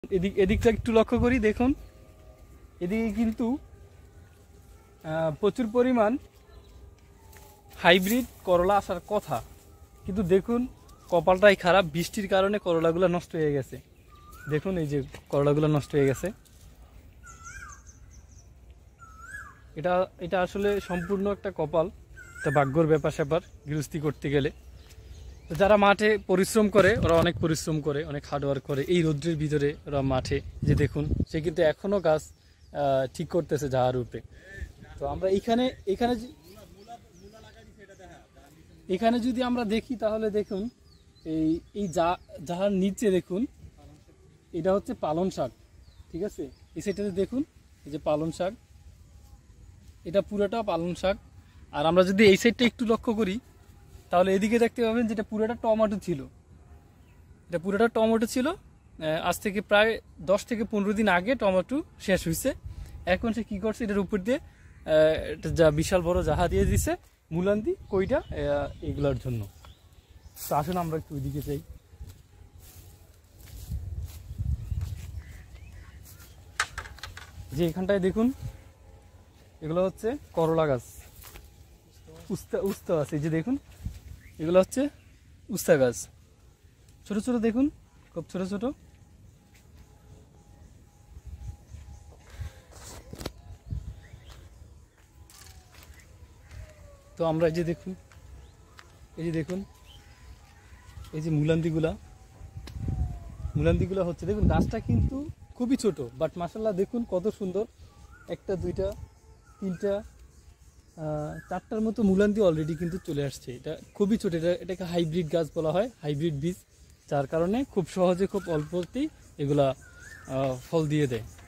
এদিকটা একটু লক্ষ্য করি, দেখুন এদিকে কিন্তু প্রচুর পরিমাণ হাইব্রিড করলা আসার কথা, কিন্তু দেখুন কপালটাই খারাপ, বৃষ্টির কারণে করলাগুলো নষ্ট হয়ে গেছে। দেখুন এই যে করলাগুলো নষ্ট হয়ে গেছে। এটা আসলে সম্পূর্ণ একটা কপাল, একটা ভাগ্যর ব্যাপার স্যাপার গৃহস্থী করতে গেলে। তো যারা মাঠে পরিশ্রম করে ওরা অনেক পরিশ্রম করে, অনেক হার্ডওয়ার্ক করে এই রৌদ্রের ভিতরে ওরা মাঠে, যে দেখুন সে কিন্তু এখনও গাছ ঠিক করতেছে ঝাড় উপরে। তো আমরা এখানে যদি আমরা দেখি তাহলে দেখুন এই যাহার নিচে দেখুন এটা হচ্ছে পালন শাক, ঠিক আছে। এই সাইডটাতে দেখুন এই যে পালন শাক, এটা পুরোটা পালন শাক। আর আমরা যদি এই সাইডটা একটু লক্ষ্য করি তাহলে এদিকে দেখতে পাবেন যেটা পুরোটা টমেটো ছিল, এটা পুরোটা টমেটো ছিল। আজ থেকে প্রায় 10 থেকে 15 দিন আগে টমেটো শেষ হয়েছে। এখন সে কী করছে, এটার উপর দিয়ে যা বিশাল বড় জাহা দিয়ে দিছে মুলান্দি কইটা এগুলোর জন্য। তো আসুন আমরা একটু ওইদিকে যাই। যে এখানটায় দেখুন এগুলো হচ্ছে করলা গাছ, উস্তা আছে, এই যে দেখুন এগুলো হচ্ছে উস্তা গাছ, ছোট ছোট দেখুন, খুব ছোট ছোট। তো আমরা এই যে দেখুন এই যে মুলান্দিগুলা হচ্ছে, দেখুন গাছটা কিন্তু খুবই ছোট, বাট মাশাআল্লাহ দেখুন কত সুন্দর। একটা দুইটা তিনটা চারটার মতো মুলান্দি অলরেডি কিন্তু চলে আসছে। এটা খুবই ছোট, এটাকে হাইব্রিড গাছ বলা হয়, হাইব্রিড বীজ, যার কারণে খুব সহজে খুব অল্পতেই এগুলা ফল দিয়ে দেয়।